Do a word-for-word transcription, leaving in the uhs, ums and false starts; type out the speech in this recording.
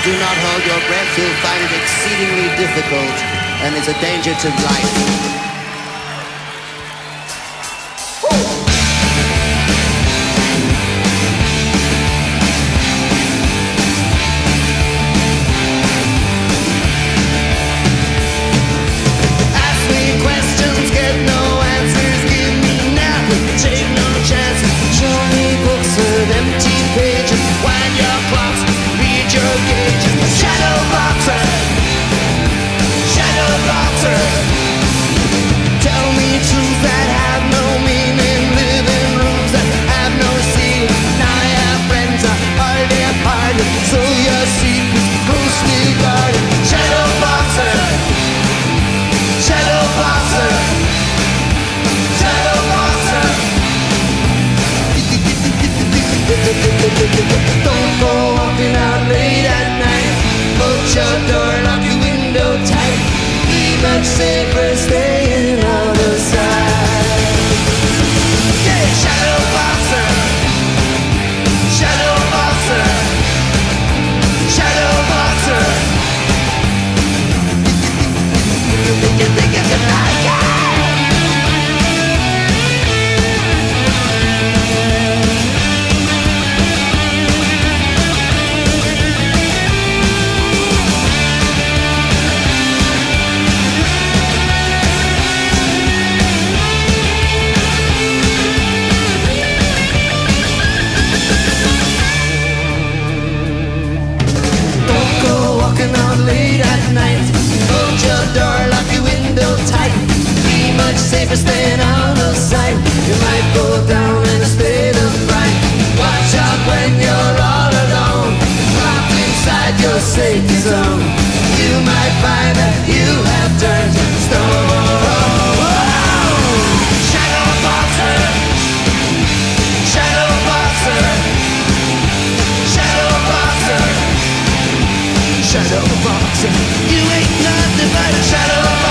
do not hold your breath, you'll find it exceedingly difficult, and it's a danger to life. Don't go walking out late at night. Bolt your door, lock your window tight. Be much safer staying out of sight. Yeah, shadow boxer, shadow boxer, shadow boxer. You think you can like it? Late at night, hold your door, lock your window tight. Be much safer staying out of sight. You might go down in a state of fright. Watch out when you're all alone, locked inside your safety zone. You might find that you have turned to stone. Shadow boxer, shadow boxer, shadow boxer. Shadow boxer, you ain't nothing but a shadow boxer.